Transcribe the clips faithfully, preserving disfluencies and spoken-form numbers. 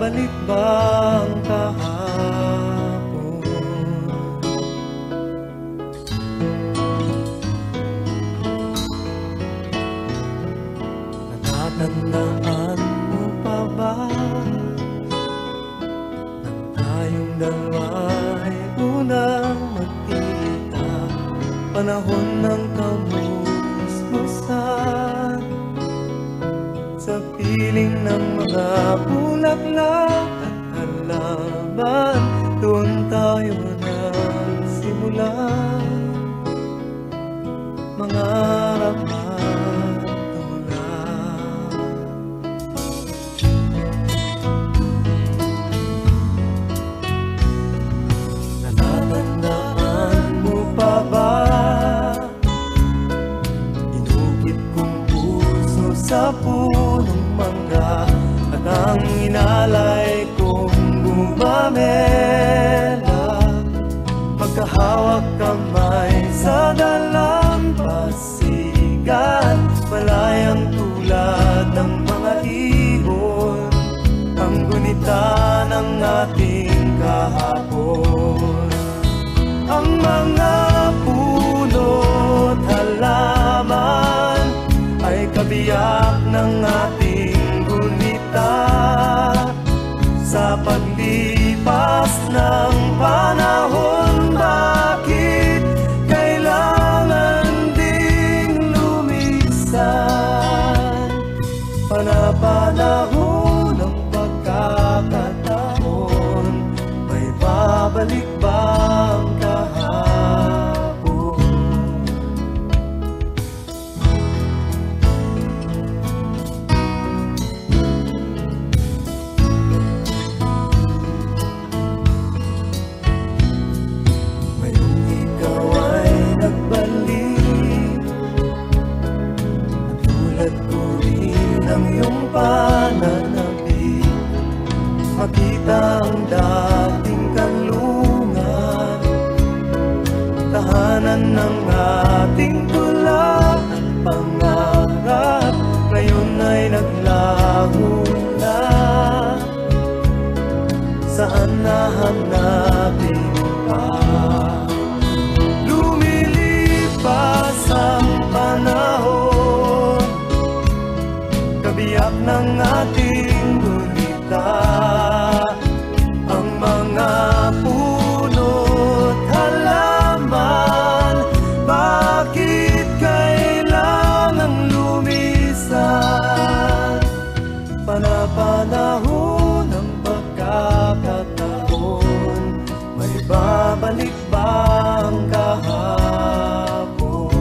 babalik ba ang kahapon? Natatandaan mo pa ba nang tayong dalawa'y unang magkita, panahon ng kamusmusan, sa piling ng mga bulaklak at halaman, doon tayo nagsimula mangarap at tumulak. Natatandaan mo pa ba inukit kong puso sa punong mangga, at ang inalay kong gumamela, magkahawak kamay sa dalampasigan, malayang tulad ng mga ibon, ang gunita ng ating kahapon. Ang mga puno't halaman ay kabiyak ng ating gunita, sa paglipas ng panahon. Bakit kailangan ding lumisan? Panapanahon ng pagkakataon, may babalik ba ang kahapon? Ngayong ikaw ay nagbalik, at tulad ko rin ang iyong pananabik, makita ang dating kanlungan, tahanan ng ating tula at pangarap, ngayon ay naglaho na. Saan nahanapin pa? Lumilipas ang panahon, kabiyak ng ating gunita, ang mga puno't halaman. Bakit kailangang lumisan? Panapanahon ng pagkakataon, may babalik ba ang kahapon?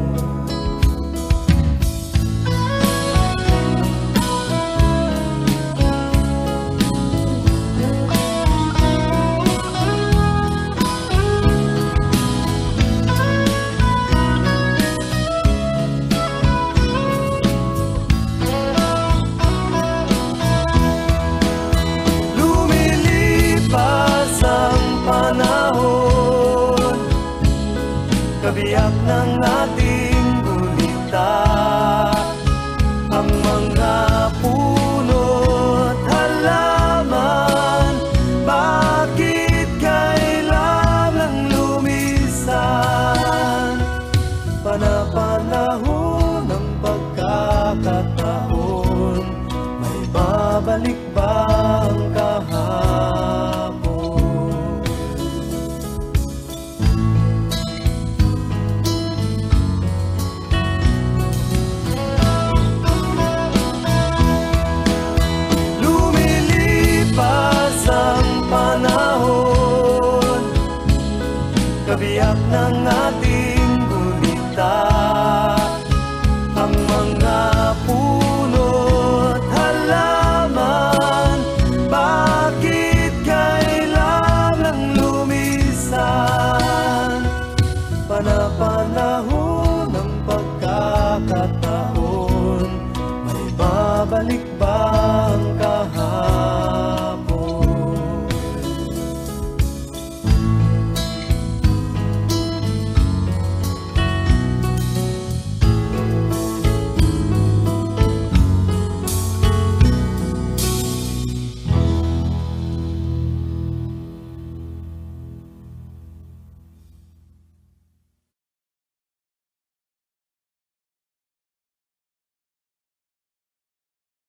Lumilipas ang panahon, kabiyak ng ating gunita, ang mga puno't halaman. Bakit kailangang lumisan? Panapanahon ng pagkakataon, may babalik ba ang kahapon? Lumilipas ang panahon, kabiyak ng